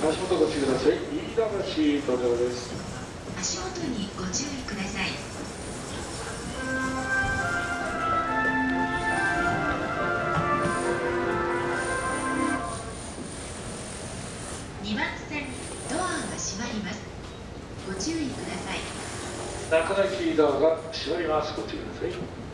足元ご注意ください。飯田橋到着です。 足元にご注意ください。2番線ドアが閉まります。ご注意ください。 中垣ドアが閉まります。ご注意ください。